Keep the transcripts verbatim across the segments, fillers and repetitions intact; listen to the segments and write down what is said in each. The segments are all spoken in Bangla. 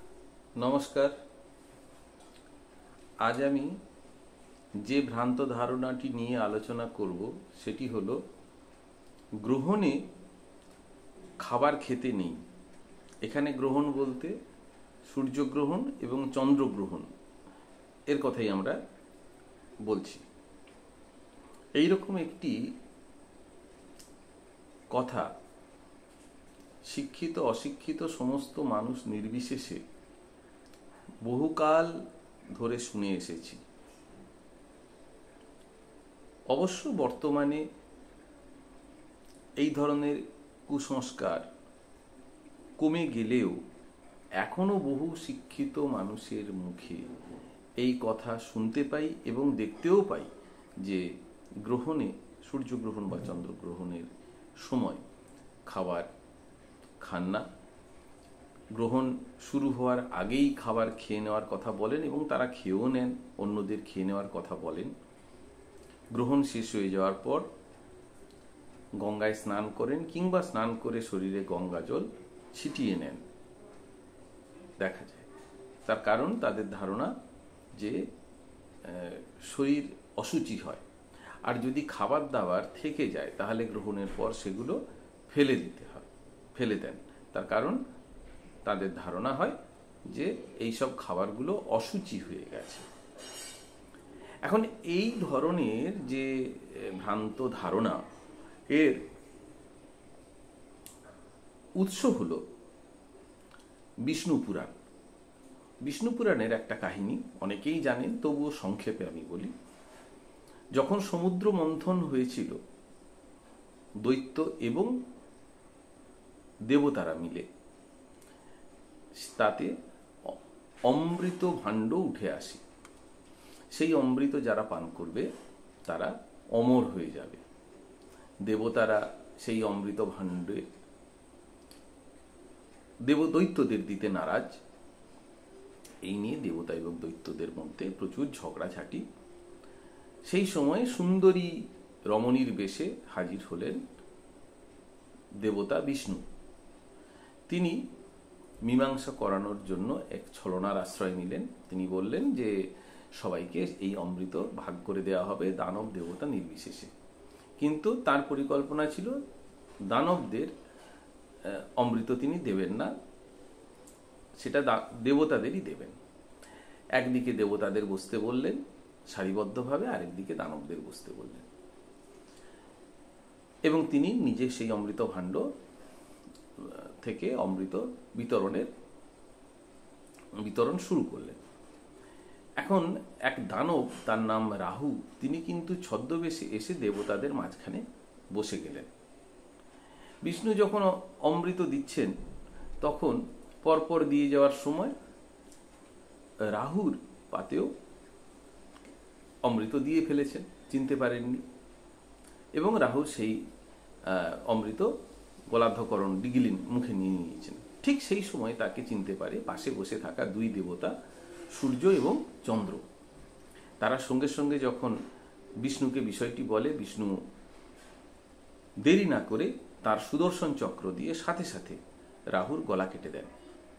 নমস্কার। আজ আমি যে ভ্রান্ত ধারণাটি নিয়ে আলোচনা করব সেটি হলো গ্রহণে খাবার খেতে নেই। এখানে গ্রহণ বলতে সূর্যগ্রহণ এবং চন্দ্রগ্রহণ এর কথাই আমরা বলছি। এই রকম একটি কথা শিক্ষিত অশিক্ষিত সমস্ত মানুষ নির্বিশেষে বহুকাল ধরে শুনে এসেছি। অবশ্য বর্তমানে এই ধরনের কুসংস্কার কমে গেলেও এখনো বহু শিক্ষিত মানুষের মুখে এই কথা শুনতে পাই এবং দেখতেও পাই যে গ্রহণে সূর্যগ্রহণ বা চন্দ্রগ্রহণের সময় খাবার খান না। গ্রহণ শুরু হওয়ার আগেই খাবার খেয়ে নেওয়ার কথা বলেন এবং তারা খেয়েও নেন, অন্যদের খেয়ে নেওয়ার কথা বলেন। গ্রহণ শেষ হয়ে যাওয়ার পর গঙ্গায় স্নান করেন কিংবা স্নান করে শরীরে গঙ্গা জল ছিটিয়ে নেন দেখা যায়। তার কারণ তাদের ধারণা যে শরীর অশুচি হয়, আর যদি খাবার দাবার থেকে যায় তাহলে গ্রহণের পর সেগুলো ফেলে দিতে হয়, ফেলে দেন। তার কারণ তাদের ধারণা হয় যে এই সব খাবারগুলো অশুচি হয়ে গেছে। এখন এই ধরনের যে ভ্রান্ত ধারণা, এর উৎস হল বিষ্ণু পুরাণ। বিষ্ণু পুরাণের একটা কাহিনী অনেকেই জানেন, তবুও সংক্ষেপে আমি বলি। যখন সমুদ্র মন্থন হয়েছিল দৈত্য এবং দেবতারা মিলে, তাতে অমৃত ভাণ্ড উঠে আসে। সেই অমৃত যারা পান করবে তারা অমর হয়ে যাবে। দেবতারা সেই অমৃত ভাণ্ডে দেব দৈত্যদের দিতে নারাজ। এই নিয়ে দেবতা এবং দৈত্যদের মধ্যে প্রচুর ঝগড়াঝাটি। সেই সময় সুন্দরী রমণীর বেশে হাজির হলেন দেবতা বিষ্ণু। তিনি মীমাংসা করানোর জন্য এক ছলনার আশ্রয় নিলেন। তিনি বললেন যে সবাইকে এই অমৃত ভাগ করে দেওয়া হবে, দানব দেবতা নির্বিশেষে। কিন্তু তার পরিকল্পনা ছিল দানবদের অমৃত তিনি দেবেন না, সেটা দেবতাদেরই দেবেন। একদিকে দেবতাদের বসতে বললেন সারিবদ্ধভাবে, আরেকদিকে দানবদের বসতে বললেন, এবং তিনি নিজে সেই অমৃত ভাণ্ড থেকে অমৃত বিতরণের বিতরণ শুরু করলেন। এখন এক দানব, তার নাম রাহু, তিনি কিন্তু ছদ্মবেশে এসে দেবতাদের মাঝখানে বসে গেলেন। বিষ্ণু যখন অমৃত দিচ্ছেন তখন পরপর দিয়ে যাওয়ার সময় রাহুর পাতেও অমৃত দিয়ে ফেলেছেন, চিনতে পারেননি, এবং রাহুর সেই অমৃত গলাধকরণ ডিগিলিন মুখে নিয়ে নিয়েছেন। ঠিক সেই সময় তাকে চিনতে পারে পাশে বসে থাকা দুই দেবতা সূর্য এবং চন্দ্র। তারা সঙ্গে সঙ্গে যখন বিষ্ণুকে বিষয়টি বলে, বিষ্ণু দেরি না করে তার সুদর্শন চক্র দিয়ে সাথে সাথে রাহুর গলা কেটে দেন।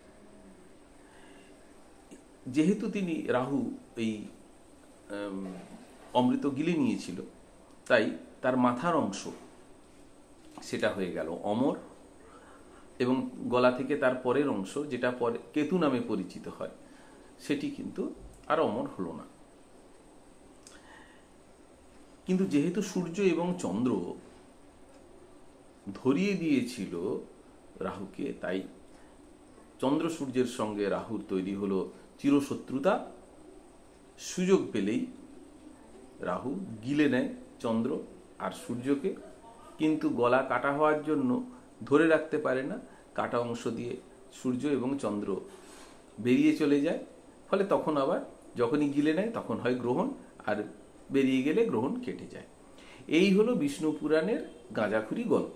যেহেতু তিনি রাহু এই অমৃত গিলে নিয়েছিল, তাই তার মাথার অংশ সেটা হয়ে গেল অমর, এবং গলা থেকে তার পরের অংশ, যেটা পরে কেতু নামে পরিচিত হয়, সেটি কিন্তু আর অমর হলো না। কিন্তু যেহেতু সূর্য এবং চন্দ্র ধরিয়ে দিয়েছিল রাহুকে, তাই চন্দ্র সূর্যের সঙ্গে রাহুর তৈরি হলো চিরশত্রুতা। সুযোগ পেলেই রাহু গিলে নেয় চন্দ্র আর সূর্যকে, কিন্তু গলা কাটা হওয়ার জন্য ধরে রাখতে পারে না। কাটা অংশ দিয়ে সূর্য এবং চন্দ্র বেরিয়ে চলে যায়। ফলে তখন আবার যখনই গিলে নেয় তখন হয় গ্রহণ, আর বেরিয়ে গেলে গ্রহণ কেটে যায়। এই হলো বিষ্ণু পুরাণের গাঁজাখুরি গল্প।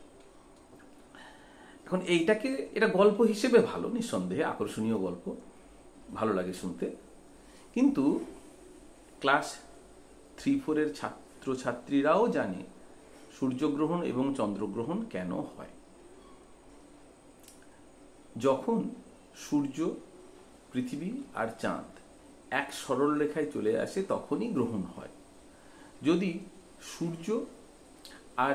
এখন এইটাকে, এটা গল্প হিসেবে ভালো, নিঃসন্দেহে আকর্ষণীয় গল্প, ভালো লাগে শুনতে। কিন্তু ক্লাস থ্রি ফোরের ছাত্রছাত্রীরাও জানে সূর্যগ্রহণ এবং চন্দ্রগ্রহণ কেন হয়। যখন সূর্য পৃথিবী আর চাঁদ এক সরল রেখায় চলে আসে তখনই গ্রহণ হয়। যদি সূর্য আর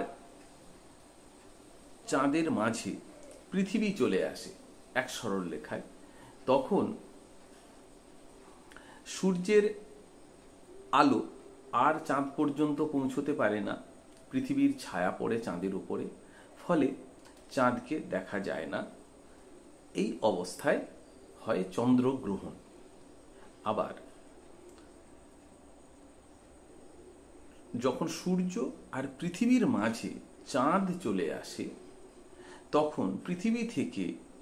চাঁদের মাঝে পৃথিবী চলে আসে এক সরল রেখায়, তখন সূর্যের আলো আর চাঁদ পর্যন্ত পৌঁছতে পারে না, পৃথিবীর ছায়া পড়ে চাঁদের উপরে, ফলে চাঁদকে দেখা যায় না। এই অবস্থায় হয় চন্দ্রগ্রহণ। আবার যখন সূর্য আর পৃথিবীর মাঝে চাঁদ চলে আসে, তখন পৃথিবী থেকে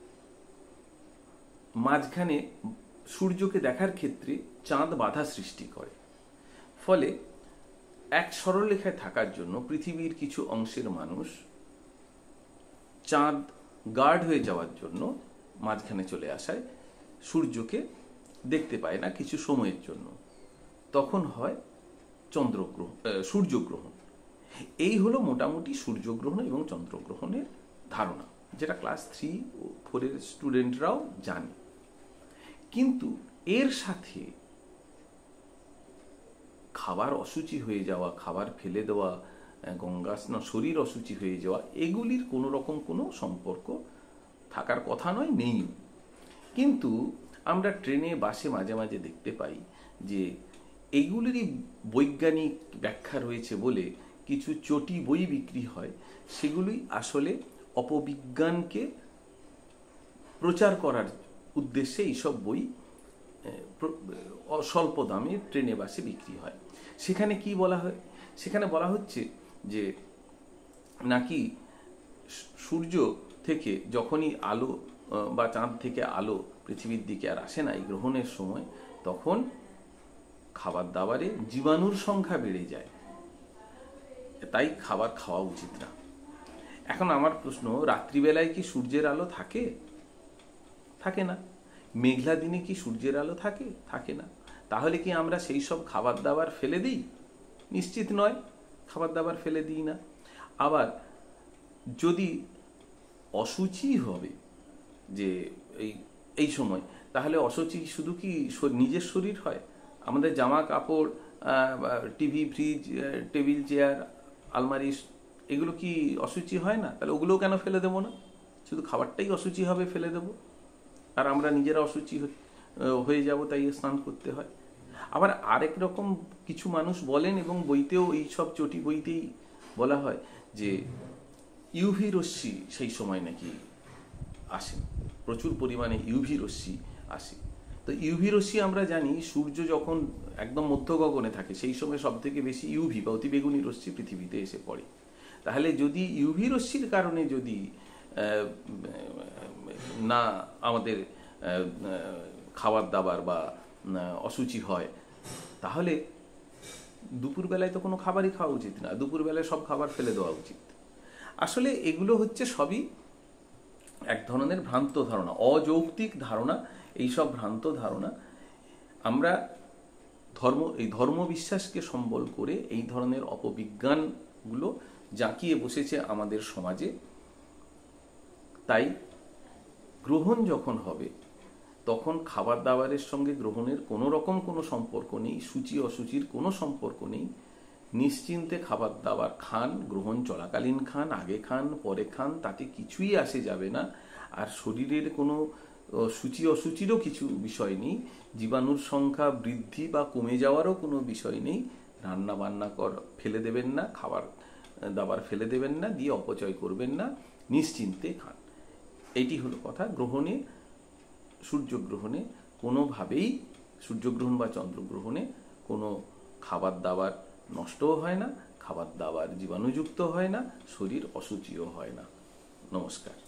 মাঝখানে সূর্যকে দেখার ক্ষেত্রে চাঁদ বাধা সৃষ্টি করে, ফলে এক সরলরেখায় থাকার জন্য পৃথিবীর কিছু অংশের মানুষ চাঁদ গার্ড হয়ে যাওয়ার জন্য মাঝখানে চলে আসায় সূর্যকে দেখতে পায় না কিছু সময়ের জন্য, তখন হয় চন্দ্রগ্রহণ, সূর্যগ্রহণ। এই হলো মোটামুটি সূর্যগ্রহণ এবং চন্দ্রগ্রহণের ধারণা, যেটা ক্লাস থ্রি ও ফোরের স্টুডেন্টরাও জানে। কিন্তু এর সাথে খাবার অসুচি হয়ে যাওয়া, খাবার ফেলে দেওয়া, গঙ্গা স্নান, শরীর অসুচি হয়ে যাওয়া, এগুলির কোনো রকম কোনো সম্পর্ক থাকার কথা নয়, নেই। কিন্তু আমরা ট্রেনে বাসে মাঝে মাঝে দেখতে পাই যে এগুলিরই বৈজ্ঞানিক ব্যাখ্যা রয়েছে বলে কিছু চটি বই বিক্রি হয়, সেগুলি আসলে অপবিজ্ঞানকে প্রচার করার উদ্দেশ্যে এইসব বই স্বল্প দামে ট্রেনে বাসে বিক্রি হয়। সেখানে কি বলা হয়? সেখানে বলা হচ্ছে যে নাকি সূর্য থেকে যখনই আলো বা চাঁদ থেকে আলো পৃথিবীর দিকে আর আসে না এই গ্রহণের সময়, তখন খাবার দাবারে জীবাণুর সংখ্যা বেড়ে যায়, তাই খাবার খাওয়া উচিত না। এখন আমার প্রশ্ন, রাত্রিবেলায় কি সূর্যের আলো থাকে? থাকে না। মেঘলা দিনে কি সূর্যের আলো থাকে? থাকে না। তাহলে কি আমরা সেই সব খাবার দাবার ফেলে দিই? নিশ্চিত নয়, খাবার দাবার ফেলে দিই না। আবার যদি অসুচি হবে যে এই এই সময়, তাহলে অসুচি শুধু কি নিজের শরীর হয়? আমাদের জামা কাপড়, টিভি, ফ্রিজ, টেবিল চেয়ার, আলমারি, এগুলো কি অসুচি হয় না? তাহলে ওগুলোও কেন ফেলে দেবো না? শুধু খাবারটাই অসুচি হবে ফেলে দেবো, আর আমরা নিজেরা অসুচি হয়ে যাব তাই স্নান করতে হয়। আবার আরেক রকম কিছু মানুষ বলেন, এবং বইতেও এই সব চটি বইতেই বলা হয় যে ইউভি রশ্মি সেই সময় নাকি আসে, প্রচুর পরিমাণে ইউভি রশ্মি আসে। তো ইউভি রশ্মি আমরা জানি সূর্য যখন একদম মধ্য গগনে থাকে সেই সময় সব থেকে বেশি ইউভি বা অতিবেগুনি রশ্মি পৃথিবীতে এসে পড়ে। তাহলে যদি ইউভি রশ্মির কারণে যদি না আমাদের খাবার দাবার বা অসুচি হয়, তাহলে দুপুরবেলায় তো কোনো খাবারই খাওয়া উচিত না, দুপুরবেলায় সব খাবার ফেলে দেওয়া উচিত। আসলে এগুলো হচ্ছে সবই এক ধরনের ভ্রান্ত ধারণা, অযৌক্তিক ধারণা। এইসব ভ্রান্ত ধারণা আমরা ধর্ম এই ধর্ম বিশ্বাসকে সম্বল করে এই ধরনের অপবিজ্ঞানগুলো জাঁকিয়ে বসেছে আমাদের সমাজে। তাই গ্রহণ যখন হবে তখন খাবার দাবারের সঙ্গে গ্রহণের কোনো রকম কোনো সম্পর্ক নেই, সূচি অসুচির কোনো সম্পর্ক নেই। নিশ্চিন্তে খাবার দাবার খান, গ্রহণ চলাকালীন খান, আগে খান, পরে খান, তাতে কিছুই আসে যাবে না। আর শরীরের কোনো সূচি অসুচিরও কিছু বিষয় নেই, জীবাণুর সংখ্যা বৃদ্ধি বা কমে যাওয়ারও কোনো বিষয় নেই। রান্না বান্না কর ফেলে দেবেন না, খাবার দাবার ফেলে দেবেন না, দিয়ে অপচয় করবেন না, নিশ্চিন্তে খান। এইটি হলো কথা। গ্রহণে, সূর্যগ্রহণে কোনোভাবেই, সূর্যগ্রহণ বা চন্দ্রগ্রহণে কোনো খাবার দাবার নষ্টও হয় না, খাবার দাবার জীবাণুযুক্ত হয় না, শরীর অসুচিও হয় না। নমস্কার।